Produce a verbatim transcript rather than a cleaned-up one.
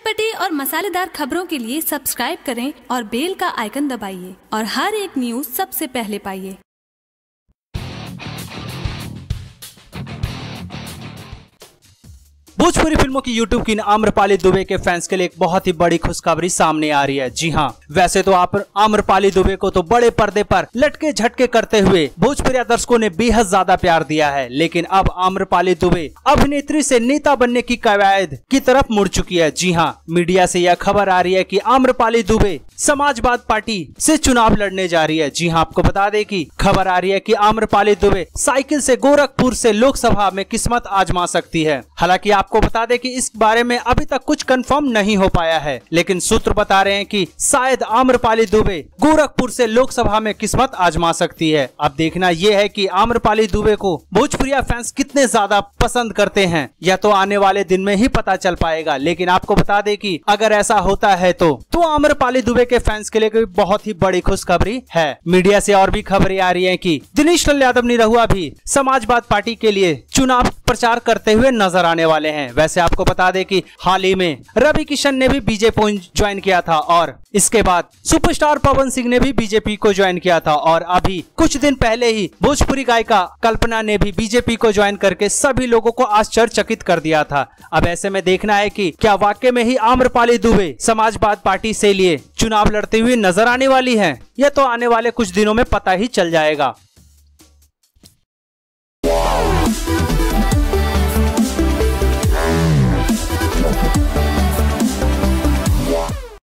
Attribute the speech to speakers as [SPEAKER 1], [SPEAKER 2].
[SPEAKER 1] चटपटी और मसालेदार खबरों के लिए सब्सक्राइब करें और बेल का आइकन दबाइए और हर एक न्यूज सबसे पहले पाइए।
[SPEAKER 2] भोजपुरी फिल्मों की यूट्यूब की आम्रपाली दुबे के फैंस के लिए एक बहुत ही बड़ी खुशखबरी सामने आ रही है। जी हाँ, वैसे तो आप आम्रपाली दुबे को तो बड़े पर्दे पर लटके झटके करते हुए भोजपुरी दर्शकों ने बेहद ज्यादा प्यार दिया है, लेकिन अब आम्रपाली दुबे अभिनेत्री से नेता बनने की कवायद की तरफ मुड़ चुकी है। जी हाँ, मीडिया से यह खबर आ रही है कि आम्रपाली दुबे समाजवाद पार्टी से चुनाव लड़ने जा रही है। जी हाँ, आपको बता दें कि खबर आ रही है कि आम्रपाली दुबे साइकिल से गोरखपुर से लोकसभा में किस्मत आजमा सकती है। हालांकि आपको बता दें कि इस बारे में अभी तक कुछ कंफर्म नहीं हो पाया है, लेकिन सूत्र बता रहे हैं कि शायद आम्रपाली दुबे गोरखपुर से लोकसभा में किस्मत आजमा सकती है। अब देखना यह है कि आम्रपाली दुबे को भोजपुरिया फैंस कितने ज्यादा पसंद करते हैं, यह तो आने वाले दिन में ही पता चल पाएगा। लेकिन आपको बता दें कि अगर ऐसा होता है तो तो आम्रपाली दुबे के फैंस के लिए बहुत ही बड़ी खुशखबरी है। मीडिया से और भी खबरें आ रही हैं कि दिनेश लाल यादव निरहुआ भी समाजवाद पार्टी के लिए चुनाव प्रचार करते हुए नजर आने वाले हैं। वैसे आपको बता दें कि हाल ही में रवि किशन ने भी बीजेपी ज्वाइन किया था और इसके बाद सुपरस्टार पवन सिंह ने भी बीजेपी को ज्वाइन किया था और अभी कुछ दिन पहले ही भोजपुरी गायिका कल्पना ने भी बीजेपी को ज्वाइन करके सभी लोगों को आश्चर्यचकित कर दिया था। अब ऐसे में देखना है कि क्या वाकई में ही आम्रपाली दुबे समाजवाद पार्टी से लिए चुनाव लड़ते हुए नजर आने वाली है। यह तो आने वाले कुछ दिनों में पता ही चल जाएगा।